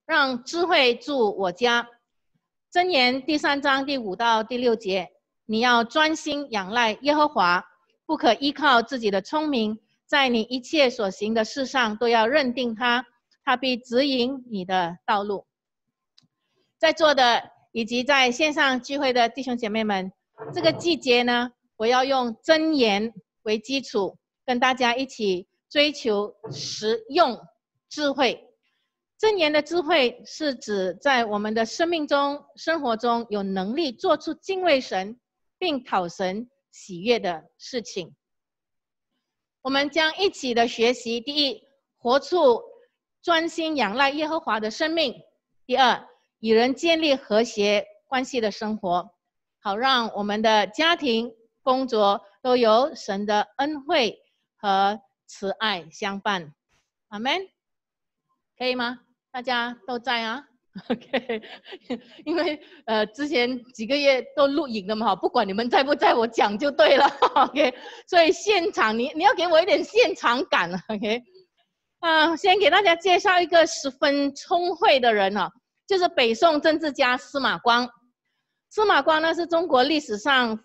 让智慧住我家。箴言第3章第5到第6节，你要专心仰赖耶和华，不可依靠自己的聪明，在你一切所行的事上都要认定他，他必指引你的道路。在座的以及在线上聚会的弟兄姐妹们，这个季节呢，我要用箴言为基础，跟大家一起追求实用智慧。箴言的智慧是指在我们的生命中、生活中有能力做出敬畏神并讨神喜悦的事情。我们将一起的学习：第一，活出专心仰赖耶和华的生命；第二，与人建立和谐关系的生活，好让我们的家庭、工作都有神的恩惠和慈爱相伴。阿们，可以吗？大家都在啊 ？OK， 因为之前几个月都录影了嘛，不管你们在不在，我讲就对了。OK， 所以现场你要给我一点现场感。OK， 先给大家介绍一个十分聪慧的人啊，就是北宋政治家司马光。司马光呢是中国历史上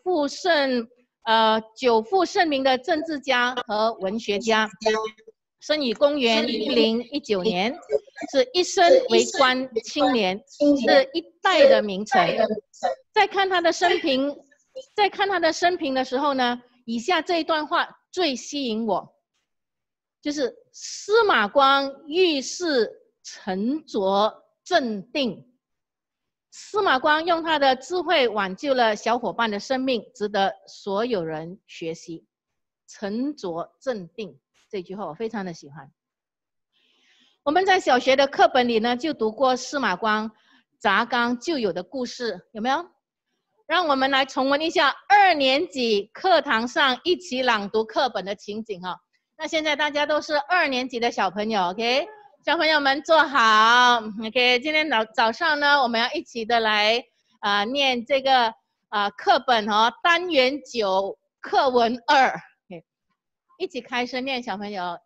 久负盛名的政治家和文学家。生于公元1019年，是一生为官青年，是一代的名臣。在看他的生平的时候呢，以下这一段话最吸引我，就是司马光遇事沉着镇定。司马光用他的智慧挽救了小伙伴的生命，值得所有人学习。沉着镇定。这句话我非常的喜欢。我们在小学的课本里呢，就读过司马光砸缸救友的故事，有没有？让我们来重温一下2年级课堂上一起朗读课本的情景哈。那现在大家都是2年级的小朋友 ，OK？ 小朋友们坐好 ，OK？ 今天早上呢，我们要一起的来念这个课本哦，单元9课文2。一起开声念，小朋友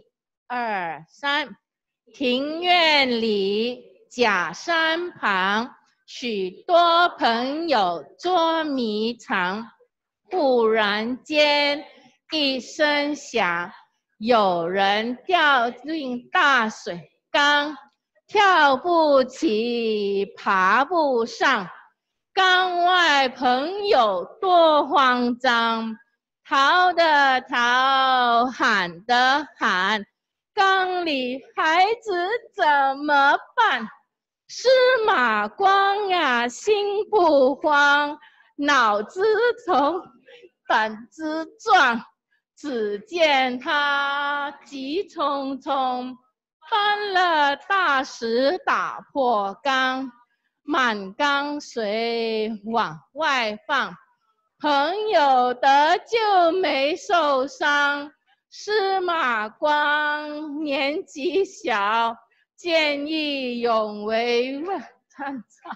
，1、2、3。庭院里，假山旁，许多朋友捉迷藏。忽然间，一声响，有人掉进大水缸，跳不起，爬不上。缸外朋友多慌张。逃的逃，喊的喊，缸里孩子怎么办？司马光呀，心不慌，脑子从胆子壮。只见他急匆匆搬了大石打破缸，满缸水往外放。朋友得救没受伤，司马光年纪小，见义勇为问战场。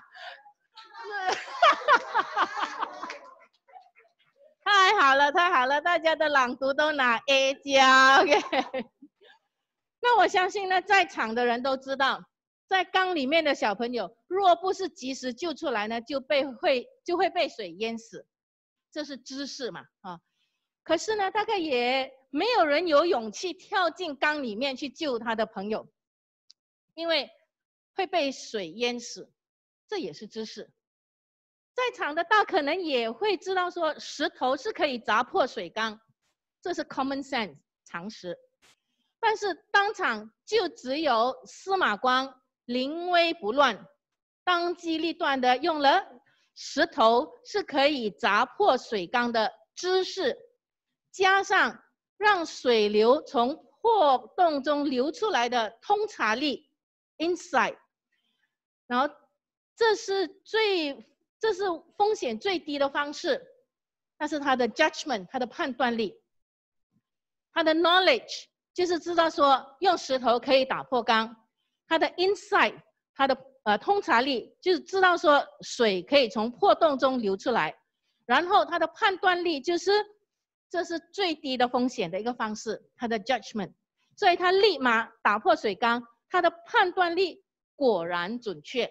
太好了，太好了，大家的朗读都拿 A 加 ，OK。那我相信呢，在场的人都知道，在缸里面的小朋友，若不是及时救出来呢，就会被水淹死。这是知识嘛，可是呢，大概也没有人有勇气跳进缸里面去救他的朋友，因为会被水淹死，这也是知识。在场的大可能也会知道说，石头是可以砸破水缸，这是 common sense 常识。但是当场就只有司马光临危不乱，当机立断的用了石头是可以砸破水缸的知识，加上让水流从破洞中流出来的通察力 insight， 然后这是风险最低的方式，但是他的 judgment， 他的判断力，他的 knowledge 就是知道说用石头可以打破缸，他的 insight， 他的通察力就是知道说水可以从破洞中流出来，然后他的判断力就是这是最低的风险的一个方式，他的 judgment， 所以他立马打破水缸，他的判断力果然准确。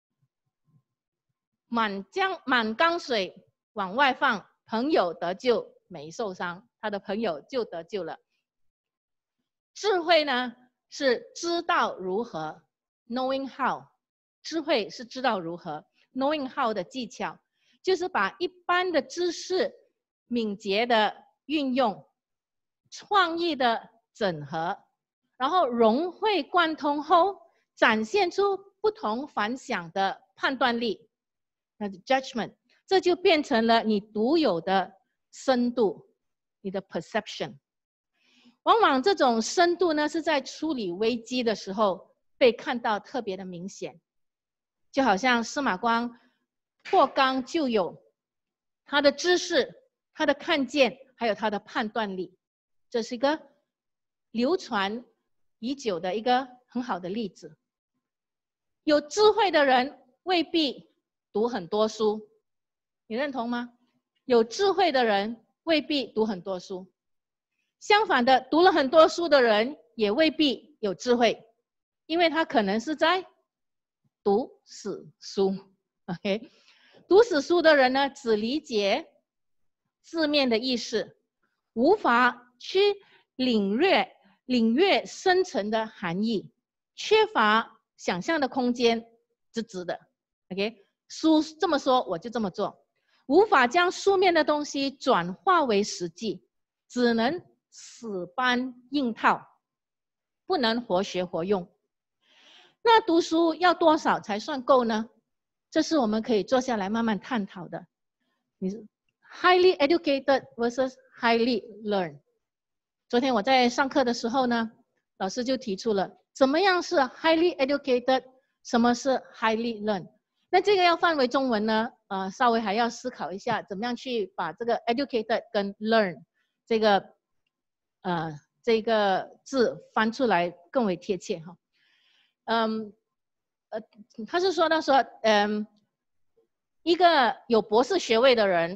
满缸水往外放，朋友得救没受伤，他的朋友就得救了。智慧呢是知道如何 ，knowing how， 智慧是知道如何 ，knowing how 的技巧，就是把一般的知识敏捷的运用，创意的整合，然后融会贯通后，展现出不同凡响的判断力。那 judgment， 这就变成了你独有的深度，你的 perception。往往这种深度呢，是在处理危机的时候被看到特别的明显。就好像司马光破缸救友，他的知识、他的看见，还有他的判断力，这是一个流传已久的一个很好的例子。有智慧的人未必读很多书，你认同吗？有智慧的人未必读很多书，相反的，读了很多书的人也未必有智慧，因为他可能是在读死书。OK， 读死书的人呢，只理解字面的意思，无法去领略深层的含义，缺乏想象的空间，直直的。OK。书这么说，我就这么做，无法将书面的东西转化为实际，只能死搬硬套，不能活学活用。那读书要多少才算够呢？这是我们可以坐下来慢慢探讨的。你是 highly educated versus highly learned。昨天我在上课的时候呢，老师就提出了怎么样是 highly educated， 什么是 highly learned。那这个要翻为中文呢，稍微还要思考一下，怎么样去把这个 educated 跟 learn 这个字翻出来更为贴切哈。他是说到说，一个有博士学位的人，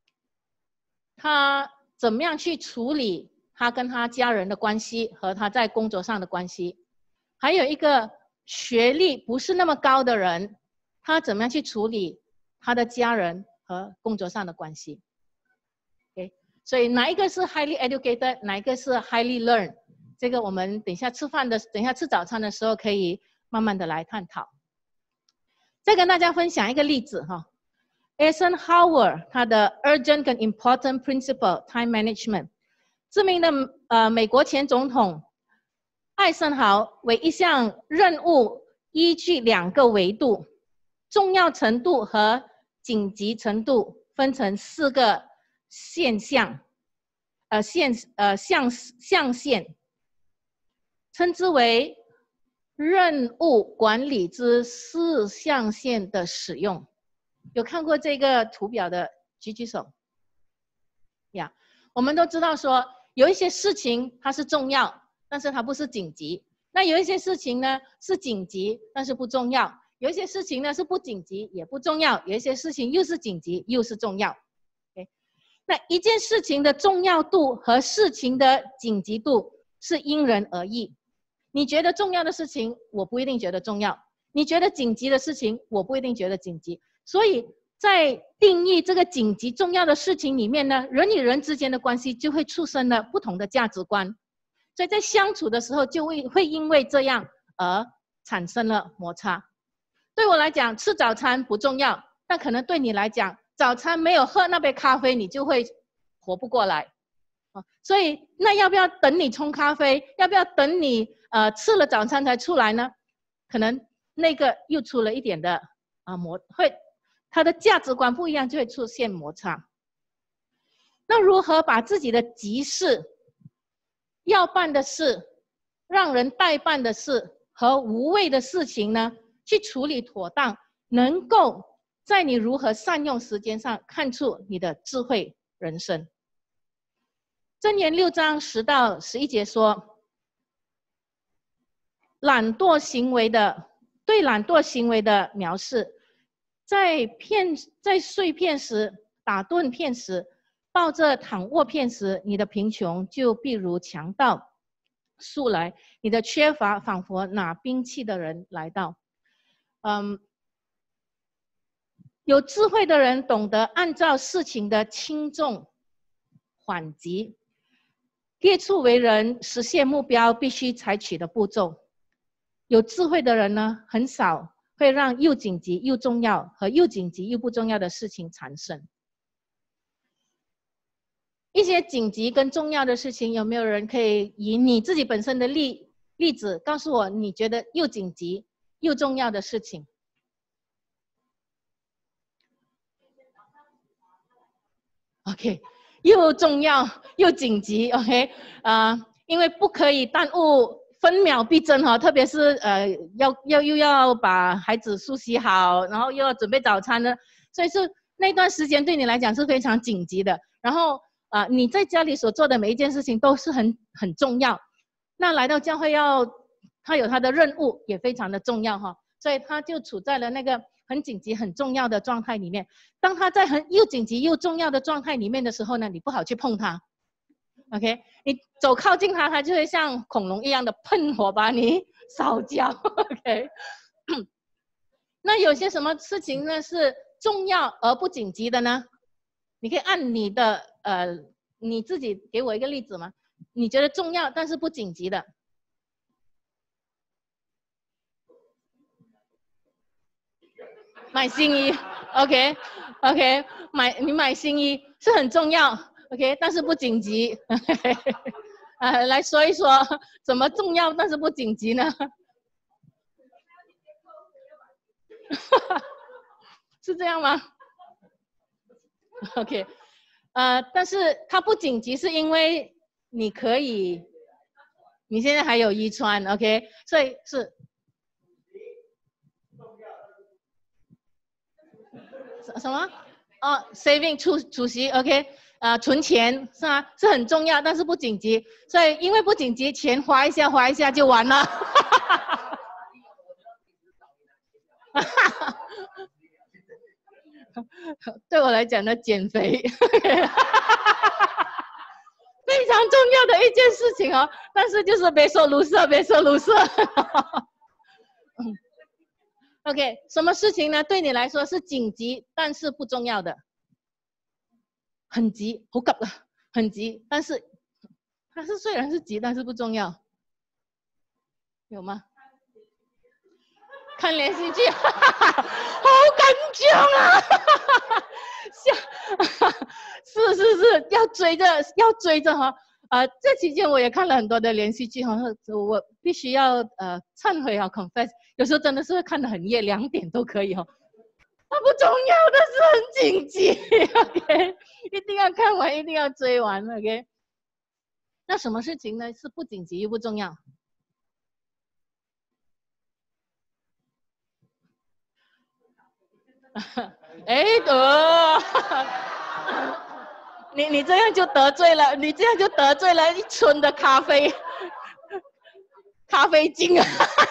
他怎么样去处理他跟他家人的关系和他在工作上的关系，还有一个学历不是那么高的人，他怎么样去处理他的家人和工作上的关系 ？OK， 所以哪一个是 highly educated， 哪一个是 highly learned？ 这个我们等一下吃早餐的时候可以慢慢的来探讨。再跟大家分享一个例子哈 ，Eisenhower 他的 urgent 跟 important principle time management， 知名的美国前总统艾森豪为一项任务依据2个维度。重要程度和紧急程度分成4个象限，称之为任务管理之4象限的使用。有看过这个图表的举举手。呀，我们都知道说有一些事情它是重要，但是它不是紧急；那有一些事情呢是紧急，但是不重要。有一些事情呢是不紧急也不重要，有一些事情又是紧急又是重要。Okay? 那一件事情的重要度和事情的紧急度是因人而异。你觉得重要的事情，我不一定觉得重要；你觉得紧急的事情，我不一定觉得紧急。所以在定义这个紧急重要的事情里面呢，人与人之间的关系就会出生了不同的价值观，所以在相处的时候就会因为这样而产生了摩擦。对我来讲，吃早餐不重要，但可能对你来讲，早餐没有喝那杯咖啡，你就会活不过来。所以，那要不要等你冲咖啡？要不要等你吃了早餐才出来呢？可能那个又出了一点的他的价值观不一样，就会出现摩擦。那如何把自己的急事、要办的事、让人代办的事和无谓的事情呢？去处理妥当，能够在你如何善用时间上看出你的智慧人生。箴言6章10到11节说，对懒惰行为的描述，在睡片时、打盹片时、抱着躺卧片时，你的贫穷就必如强盗速来，你的缺乏仿佛拿兵器的人来到。 有智慧的人懂得按照事情的轻重缓急，列出为人实现目标必须采取的步骤。有智慧的人呢，很少会让又紧急又重要和又紧急又不重要的事情产生。一些紧急跟重要的事情，有没有人可以以你自己本身的例子告诉我，你觉得又紧急又重要的事情？OK， 又重要又紧急 ，OK， 因为不可以耽误，分秒必争哈，特别是又要把孩子梳洗好，然后又要准备早餐呢，所以是那段时间对你来讲是非常紧急的。然后你在家里所做的每一件事情都是很重要，那来到教会他有他的任务也非常的重要哈，所以他就处在了那个很紧急很重要的状态里面。当他在又紧急又重要的状态里面的时候呢，你不好去碰他 ，OK？ 你走靠近他，他就会像恐龙一样的喷火把你烧焦 ，OK？ 那有些什么事情呢是重要而不紧急的呢？你可以按你的你自己给我一个例子吗？你觉得重要但是不紧急的？买新衣 ，OK， 你买新衣是很重要 ，OK， 但是不紧急。来说一说怎么重要但是不紧急呢？是这样吗 ？OK， 但是它不紧急是因为你现在还有遗传 ，OK， 所以是。什么？哦 ，saving 储蓄 ，OK， 存钱是吗？是很重要，但是不紧急，所以因为不紧急，钱花一下就完了。对我来讲呢，减肥非常重要的一件事情哦，但是就是别说卢瑟。OK， 什么事情呢？对你来说是紧急，但是不重要的。很急，好急啊，很急，但是它是虽然是急，但是不重要。有吗？看连续剧，好感动啊！是，要追着哈。这期间我也看了很多的连续剧哈，我必须要忏悔啊 ，confess， 有时候真的是会看得很夜，2点都可以哈。它不重要，但是很紧急 ，OK， 一定要看完，一定要追完 ，OK。那什么事情呢？是不紧急又不重要？哎，你这样就得罪了，一村的咖啡精啊！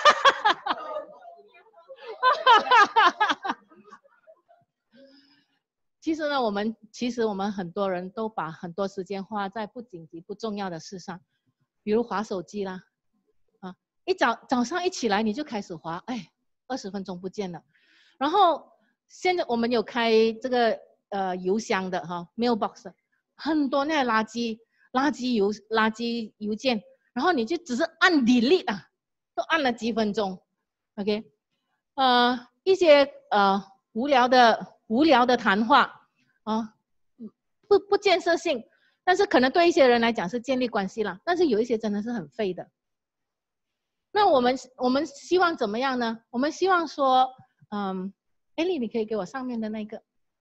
其实呢，我们很多人都把很多时间花在不紧急、不重要的事上，比如滑手机啦，早上一起来你就开始滑，哎，20分钟不见了。然后现在我们有开这个邮箱的哈 ，mailbox， 很多那垃圾邮件，然后你就只是按 delete 啊，都按了几分钟 ，OK， 一些无聊的谈话啊，不建设性，但是可能对一些人来讲是建立关系啦，但是有一些真的是很废的。那我们希望怎么样呢？我们希望说，艾莉，你可以给我上面的那个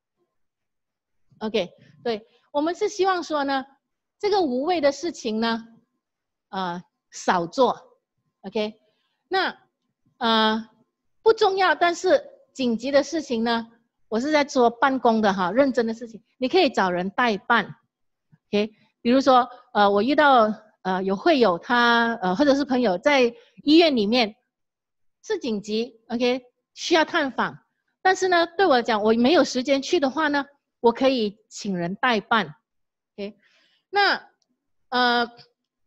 ，OK， 对，我们是希望说呢，这个无谓的事情呢，少做 ，OK， 那不重要但是紧急的事情呢，我是在说办公的哈，认真的事情，你可以找人代办 ，OK， 比如说我遇到有会友他或者是朋友在医院里面是紧急 ，OK， 需要探访，但是呢对我来讲我没有时间去的话呢，我可以请人代办 ，OK， 那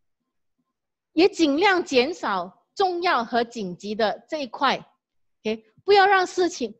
也尽量减少重要和紧急的这一块 ，OK， 不要让事情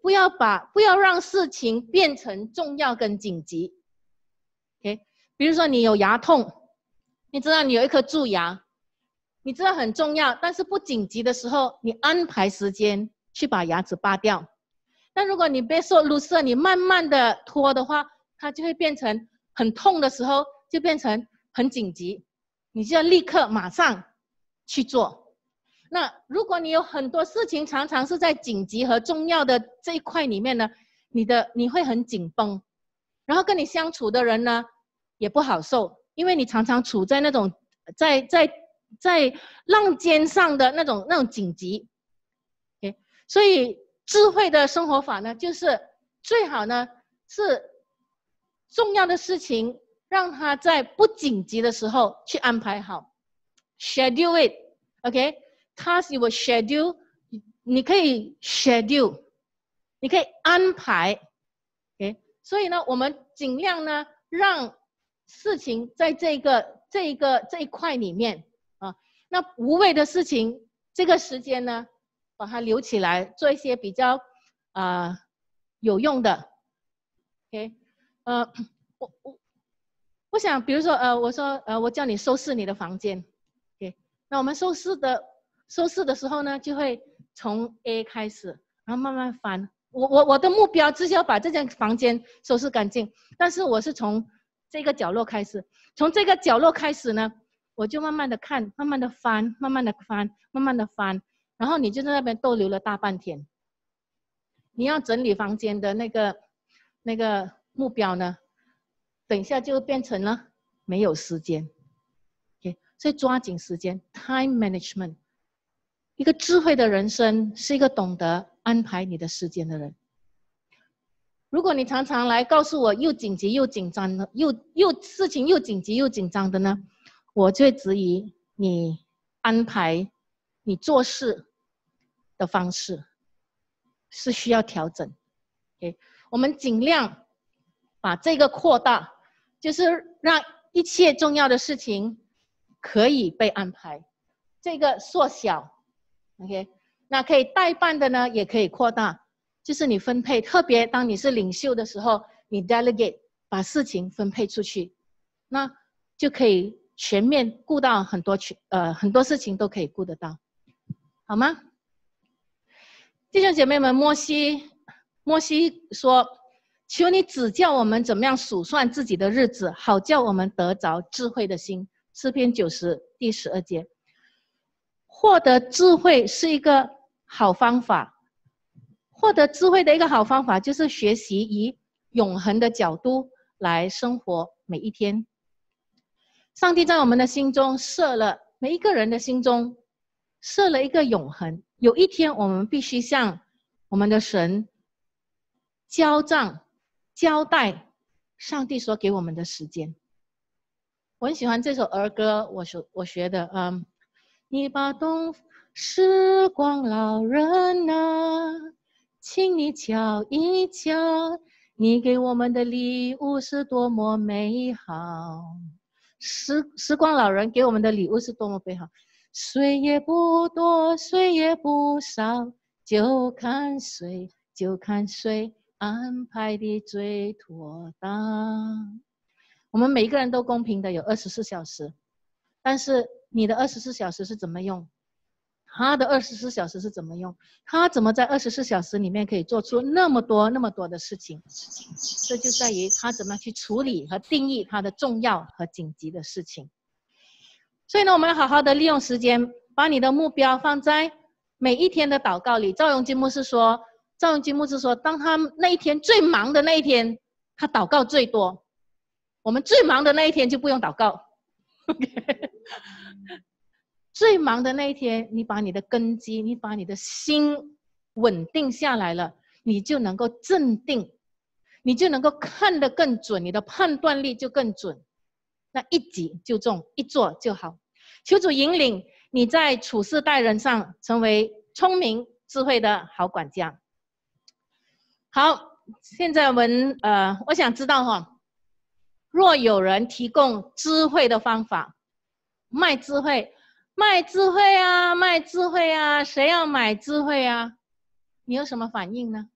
变成重要跟紧急。OK， 比如说你有牙痛，你知道你有一颗蛀牙，你知道很重要，但是不紧急的时候，你安排时间去把牙齿拔掉。但如果你被受入色，你慢慢的拖的话，它就会变成很痛的时候，就变成很紧急，你就要立刻马上去做。那如果你有很多事情常常是在紧急和重要的这一块里面呢，你会很紧绷，然后跟你相处的人呢也不好受，因为你常常处在那种在浪尖上的那种紧急。Okay? 所以智慧的生活法呢，就是最好呢是重要的事情让它在不紧急的时候去安排好 ，schedule it，OK， task you will schedule， 你可以 schedule， 你可以安排 ，OK， 所以呢，我们尽量呢让事情在这一块里面啊，那无谓的事情，这个时间呢，把它留起来，做一些比较有用的 ，OK， 我想，比如说我说我叫你收拾你的房间 ，OK， 那我们收拾的时候呢，就会从 A 开始，然后慢慢翻。我的目标就是要把这间房间收拾干净，但是我是从这个角落开始，从这个角落开始呢，我就慢慢的看，慢慢的翻，慢慢的翻，慢慢的翻，然后你就在那边逗留了大半天。你要整理房间的那个目标呢，等一下就变成了没有时间。Okay? 所以抓紧时间 ，time management。一个智慧的人生是一个懂得安排你的时间的人。如果你常常来告诉我又紧急又紧张的，事情又紧急又紧张的呢，我就会质疑你安排你做事的方式是需要调整。Okay? 我们尽量把这个扩大，就是让一切重要的事情可以被安排，这个缩小。OK， 那可以代办的呢，也可以扩大，就是你分配，特别当你是领袖的时候，你 delegate 把事情分配出去，那就可以全面顾到很多事情都可以顾得到，好吗？弟兄姐妹们，摩西说：“求你指教我们怎么样数算自己的日子，好叫我们得着智慧的心。”诗篇90第12节。获得智慧是一个好方法，获得智慧的一个好方法就是学习以永恒的角度来生活每一天。上帝在我们的心中每一个人的心中设了一个永恒，有一天我们必须向我们的神交代上帝所给我们的时间。我很喜欢这首儿歌，我学的，你把时光老人啊，请你瞧一瞧，你给我们的礼物是多么美好。时光老人给我们的礼物是多么美好，谁也不多，谁也不少，就看谁安排的最妥当。我们每一个人都公平的有24小时，但是你的24小时是怎么用？他的24小时是怎么用？他怎么在24小时里面可以做出那么多的事情？这就在于他怎么去处理和定义他的重要和紧急的事情。所以呢，我们要好好的利用时间，把你的目标放在每一天的祷告里。赵永基牧师说，当他那一天最忙的那一天，他祷告最多。我们最忙的那一天就不用祷告。Okay. 最忙的那一天，你把你的根基，你把你的心稳定下来了，你就能够镇定，你就能够看得更准，你的判断力就更准，那一击就中，一做就好。求主引领你在处事待人上成为聪明智慧的好管家。好，现在我想知道哈，若有人提供智慧的方法，卖智慧啊，谁要买智慧啊？ 你有什么反应呢？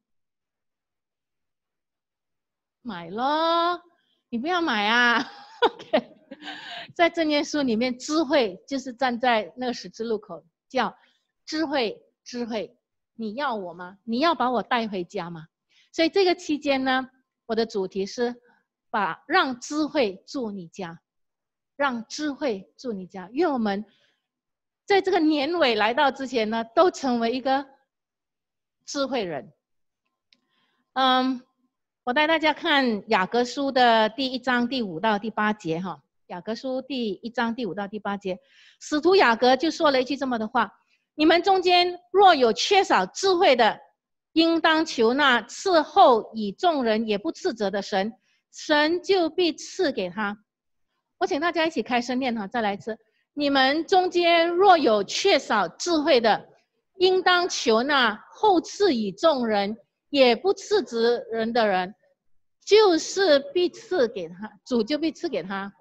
买咯，你不要买啊。OK， 在正念书里面，智慧就是站在那个十字路口，叫智慧，智慧，你要我吗？你要把我带回家吗？所以这个期间呢，我的主题是让智慧住你家，让智慧住你家。愿我们在这个年尾来到之前呢，都成为一个智慧人。我带大家看雅各书的第1章第5到第8节哈。雅各书第1章第5到第8节，使徒雅各就说了一句这么的话：你们中间若有缺少智慧的，应当求那赐后以众人也不斥责的神，神就必赐给他。我请大家一起开声念哈，再来一次：你们中间若有缺少智慧的，应当求那后赐以众人也不斥责人的人，就是必赐给他，主就必赐给他。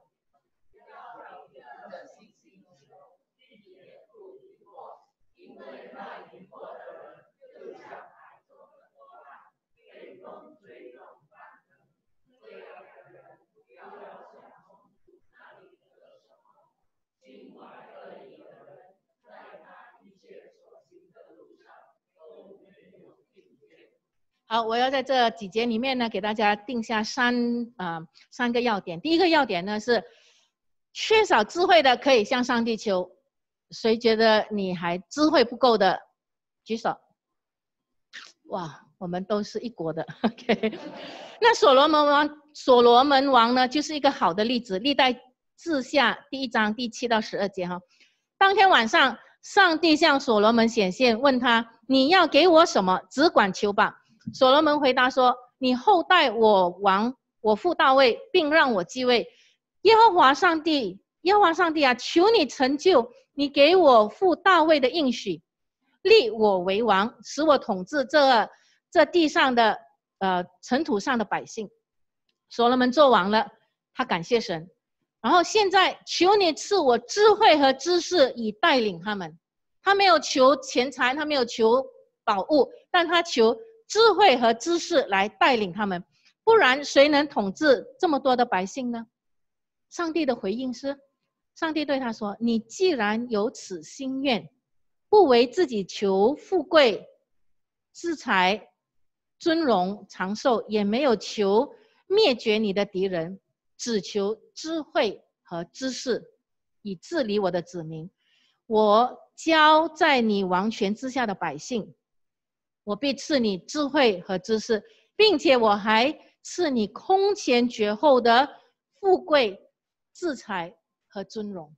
好，我要在这几节里面呢，给大家定下三个要点。第一个要点呢是，缺少智慧的可以向上帝求。谁觉得你还智慧不够的，举手。哇，我们都是一国的。OK， 那所罗门王呢，就是一个好的例子。历代志下第1章第7到12节哈。当天晚上，上帝向所罗门显现，问他：你要给我什么？只管求吧。所罗门回答说：你厚待我王，我父大卫，并让我继位。耶和华上帝啊，求你成就你给我父大卫的应许，立我为王，使我统治这地上的尘土上的百姓。所罗门做王了，他感谢神。然后现在求你赐我智慧和知识，以带领他们。他没有求钱财，他没有求宝物，但他求智慧和知识来带领他们，不然谁能统治这么多的百姓呢？上帝的回应是，上帝对他说：你既然有此心愿，不为自己求富贵、资财、尊荣、长寿，也没有求灭绝你的敌人，只求智慧和知识，以治理我的子民。我交在你王权之下的百姓，我必赐你智慧和知识，并且我还赐你空前绝后的富贵、资财和尊荣。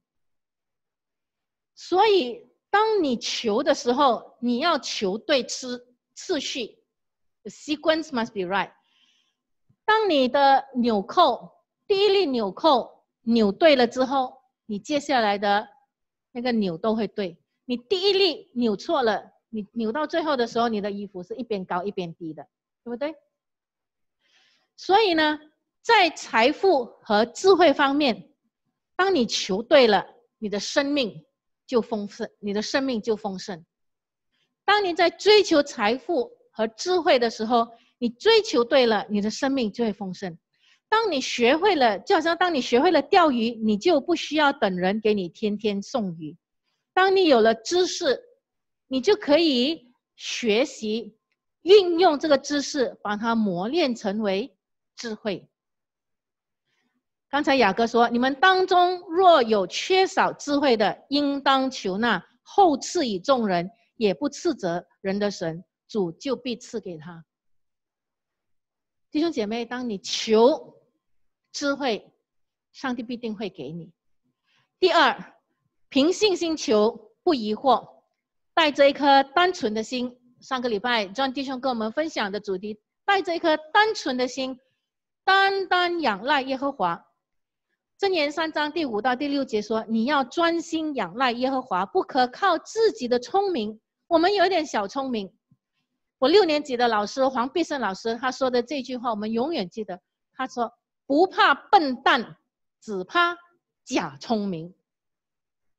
所以当你求的时候，你要求对次序， The sequence must be right。 当你的纽扣，第一粒纽扣扭对了之后，你接下来的那个扭都会对。你第一粒扭错了，你扭到最后的时候，你的衣服是一边高一边低的，对不对？所以呢，在财富和智慧方面，当你求对了，你的生命就丰盛，你的生命就丰盛。当你在追求财富和智慧的时候，你追求对了，你的生命就会丰盛。当你学会了，就好像当你学会了钓鱼，你就不需要等人给你天天送鱼。当你有了知识，你就可以学习运用这个知识，把它磨练成为智慧。刚才雅各说，你们当中若有缺少智慧的，应当求那后赐以众人也不斥责人的神，主就必赐给他。弟兄姐妹，当你求智慧，上帝必定会给你。第二，凭信心求，不疑惑，带着一颗单纯的心。上个礼拜 John 弟兄跟我们分享的主题，带着一颗单纯的心，单单仰赖耶和华。箴言3章第5到第6节说，你要专心仰赖耶和华，不可靠自己的聪明。我们有点小聪明。我6年级的老师黄必胜老师他说的这句话，我们永远记得。他说，不怕笨蛋，只怕假聪明。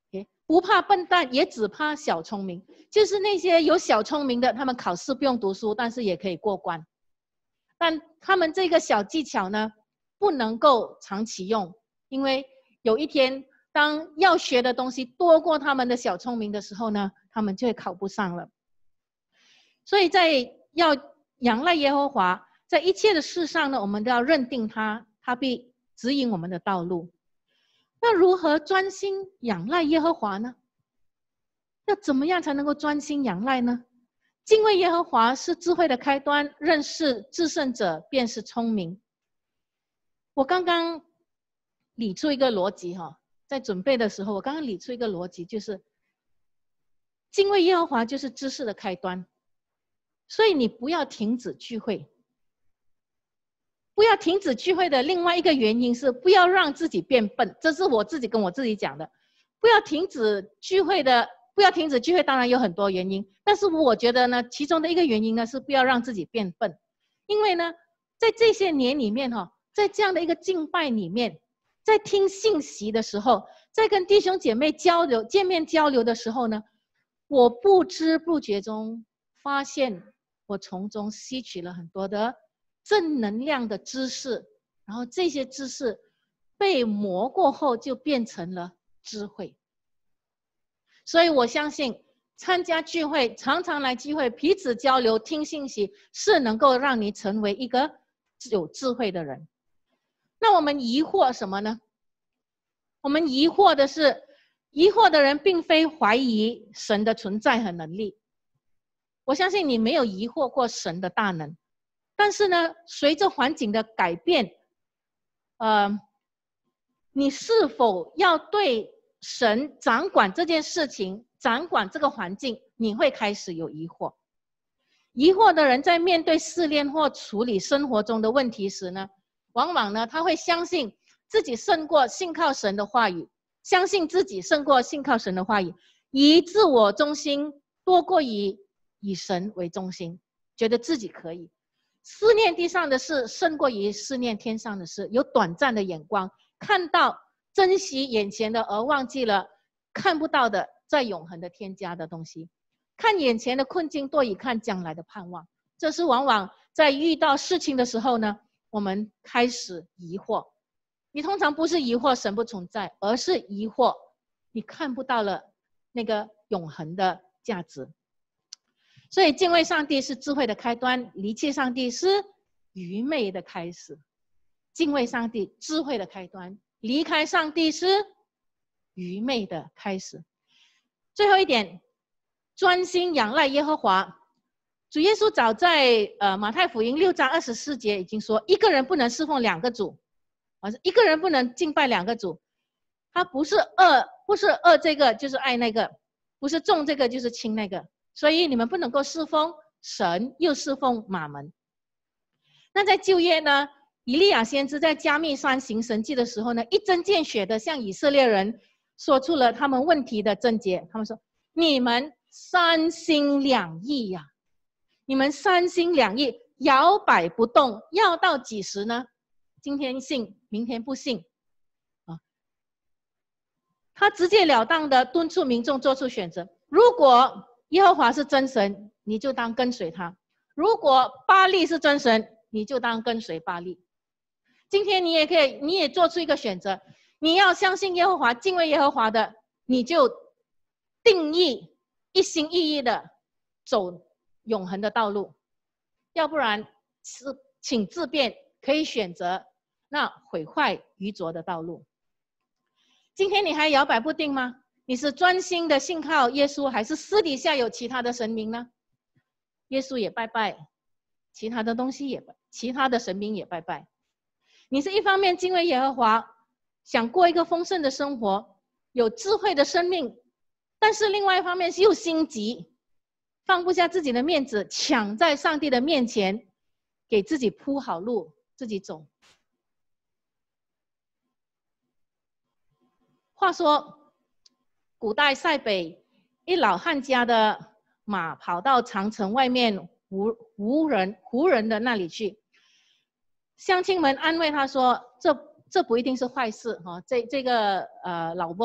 不怕笨蛋，也只怕小聪明。就是那些有小聪明的，他们考试不用读书，但是也可以过关。但他们这个小技巧呢，不能够长期用，因为有一天，当要学的东西多过他们的小聪明的时候呢，他们就会考不上了。所以在要仰赖耶和华，在一切的事上呢，我们都要认定他，他必指引我们的道路。那如何专心仰赖耶和华呢？要怎么样才能够专心仰赖呢？敬畏耶和华是智慧的开端，认识至圣者便是聪明。我刚刚理出一个逻辑哈，在准备的时候，我刚刚理出一个逻辑，就是敬畏耶和华就是知识的开端，所以你不要停止聚会。不要停止聚会的另外一个原因是不要让自己变笨，这是我自己跟我自己讲的。不要停止聚会当然有很多原因，但是我觉得呢，其中的一个原因呢是不要让自己变笨。因为呢，在这些年里面在这样的一个敬拜里面，在听信息的时候，在跟弟兄姐妹交流、见面交流的时候呢，我不知不觉中发现我从中吸取了很多的正能量的知识，然后这些知识被磨过后就变成了智慧。所以我相信参加聚会，常常来聚会，彼此交流，听信息，是能够让你成为一个有智慧的人。那我们疑惑什么呢？我们疑惑的人并非怀疑神的存在和能力。我相信你没有疑惑过神的大能。但是呢，随着环境的改变，你是否要对神掌管这件事情、掌管这个环境，你会开始有疑惑。疑惑的人在面对试炼或处理生活中的问题时呢，往往呢他会相信自己胜过信靠神的话语，相信自己胜过信靠神的话语，以自我中心多过以神为中心，觉得自己可以。思念地上的事胜过于思念天上的事，有短暂的眼光，看到珍惜眼前的，而忘记了看不到的在永恒的添加的东西。看眼前的困境多于看将来的盼望。这是往往在遇到事情的时候呢，我们开始疑惑。你通常不是疑惑神不存在，而是疑惑你看不到了那个永恒的价值。所以敬畏上帝是智慧的开端，离弃上帝是愚昧的开始。敬畏上帝，智慧的开端；离开上帝是愚昧的开始。最后一点，专心仰赖耶和华。主耶稣早在马太福音6章24节已经说，一个人不能侍奉两个主，一个人不能敬拜两个主。他不是恶这个就是爱那个，不是重这个就是轻那个。所以你们不能够侍奉神，又侍奉马门。那在旧约呢，以利亚先知在加密山行神迹的时候呢，一针见血的向以色列人说出了他们问题的症结。他们说：你们三心两意呀，你们三心两意，摇摆不动，要到几时呢？今天信，明天不信啊！他直截了当的敦促民众做出选择。如果耶和华是真神，你就当跟随他；如果巴力是真神，你就当跟随巴力。今天你也做出一个选择，你要相信耶和华，敬畏耶和华的，你就定义一心一意的走永恒的道路；要不然是请自便，可以选择那毁坏愚拙的道路。今天你还摇摆不定吗？你是专心的信靠耶稣，还是私底下有其他的神明呢？耶稣也拜拜，其他的东西也拜，其他的神明也拜拜。你是一方面敬畏耶和华，想过一个丰盛的生活，有智慧的生命，但是另外一方面又心急，放不下自己的面子，抢在上帝的面前，给自己铺好路，自己走。话说古代塞北一老汉家的马跑到长城外面胡人的那里去，乡亲们安慰他说：这不一定是坏事哈，这个老翁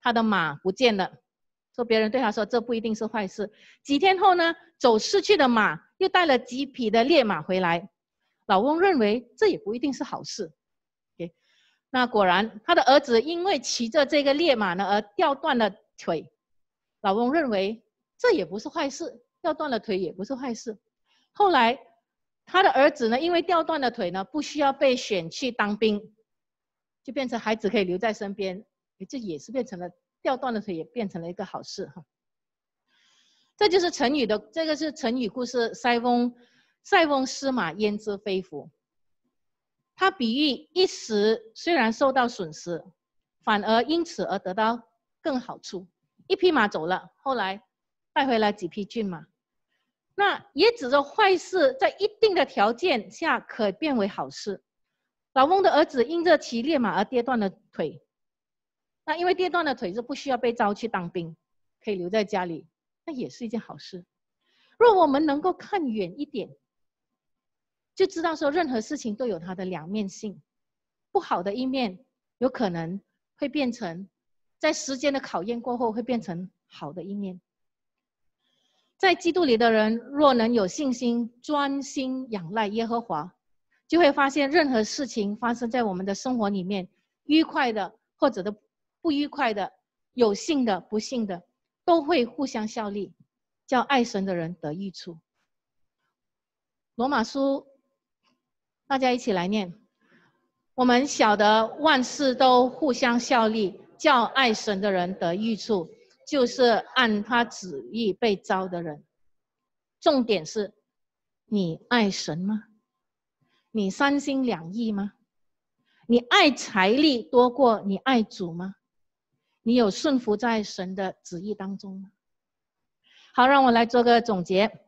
他的马不见了，说别人对他说这不一定是坏事。几天后呢，走失去的马又带了几匹的烈马回来，老翁认为这也不一定是好事。Okay? 那果然他的儿子因为骑着这个烈马呢而掉断了腿，老翁认为这也不是坏事，掉断了腿也不是坏事。后来他的儿子呢，因为掉断了腿呢，不需要被选去当兵，就变成孩子可以留在身边，这也是变成了掉断了腿也变成了一个好事哈。这就是成语的，这个是成语故事塞翁失马焉知非福。它比喻一时虽然受到损失，反而因此而得到更好处。一匹马走了，后来带回来几匹骏马。那也指着坏事在一定的条件下可变为好事。老翁的儿子因着骑烈马而跌断了腿，那因为跌断了腿是不需要被召去当兵，可以留在家里，那也是一件好事。若我们能够看远一点，就知道说任何事情都有它的两面性，不好的一面有可能会变成在时间的考验过后会变成好的一面。在基督里的人若能有信心专心仰赖耶和华，就会发现任何事情发生在我们的生活里面，愉快的或者的不愉快的，有幸的不幸的，都会互相效力，叫爱神的人得益处。罗马书大家一起来念，我们晓得万事都互相效力，叫爱神的人得益处，就是按他旨意被召的人。重点是，你爱神吗？你三心两意吗？你爱财力多过你爱主吗？你有顺服在神的旨意当中吗？好，让我来做个总结。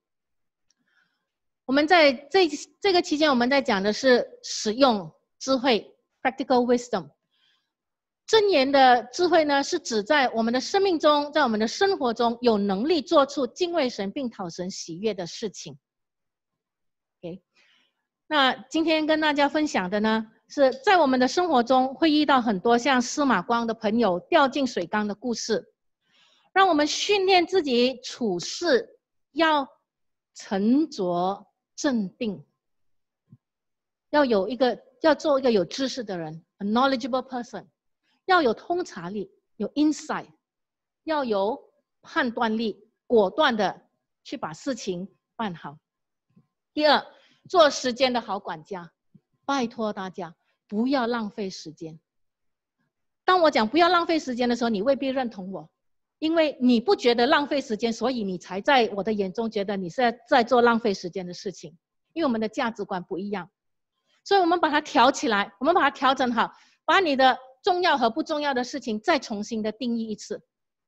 我们在这个期间，我们在讲的是使用智慧 （practical wisdom）。箴言的智慧呢，是指在我们的生命中，在我们的生活中有能力做出敬畏神并讨神喜悦的事情。Okay? 那今天跟大家分享的呢，是在我们的生活中会遇到很多像司马光的朋友掉进水缸的故事，让我们训练自己处事要沉着镇定，要做一个有知识的人 ，a knowledgeable person。要有通察力，有 insight， 要有判断力，果断的去把事情办好。第二，做时间的好管家，拜托大家不要浪费时间。当我讲不要浪费时间的时候，你未必认同我，因为你不觉得浪费时间，所以你才在我的眼中觉得你是在做浪费时间的事情。因为我们的价值观不一样，所以我们把它调起来，我们把它调整好，把你的重要和不重要的事情再重新的定义一次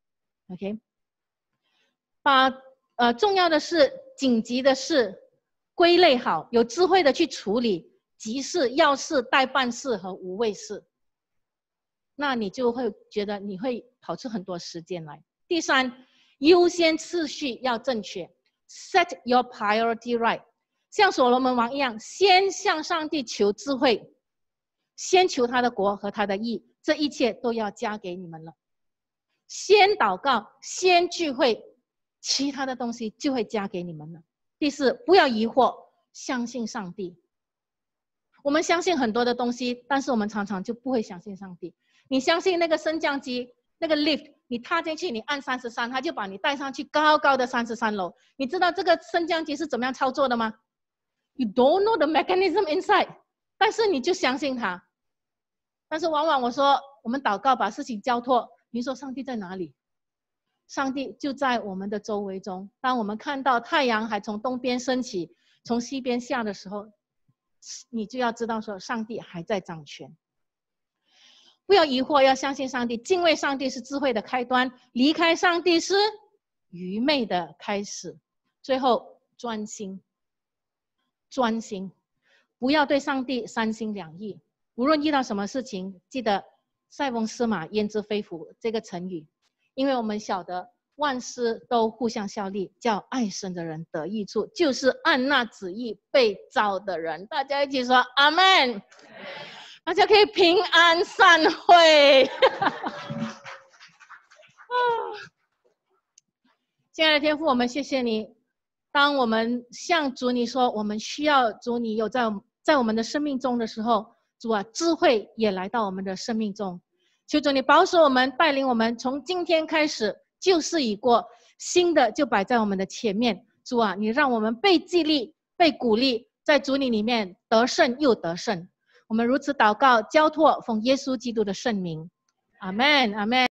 ，OK？ 把重要的事、紧急的事归类好，有智慧的去处理急事、要事、待办事和无谓事，那你就会觉得你会跑出很多时间来。第三，优先次序要正确 ，set your priority right， 像所罗门王一样，先向上帝求智慧。先求他的国和他的义，这一切都要加给你们了。先祷告，先聚会，其他的东西就会加给你们了。第四，不要疑惑，相信上帝。我们相信很多的东西，但是我们常常就不会相信上帝。你相信那个升降机，那个 lift， 你踏进去，你按33，他就把你带上去高高的33楼。你知道这个升降机是怎么样操作的吗？ You don't know the mechanism inside， 但是你就相信他。但是往往我说我们祷告把事情交托，你说上帝在哪里？上帝就在我们的周围中。当我们看到太阳还从东边升起，从西边下的时候，你就要知道说上帝还在掌权。不要疑惑，要相信上帝。敬畏上帝是智慧的开端，离开上帝是愚昧的开始。最后，专心，不要对上帝三心两意。无论遇到什么事情，记得塞翁失马焉知非福这个成语，因为我们晓得万事都互相效力，叫爱神的人得益处，就是按那旨意被召的人。大家一起说阿们，大家可以平安散会。 亲爱的天父，我们谢谢你。当我们向主你说我们需要主你有在我们的生命中的时候，主啊，智慧也来到我们的生命中。求主你保守我们，带领我们，从今天开始旧事已过，新的就摆在我们的前面。主啊，你让我们被激励、被鼓励，在主你里面得胜又得胜。我们如此祷告，交托，奉耶稣基督的圣名，阿们，阿们。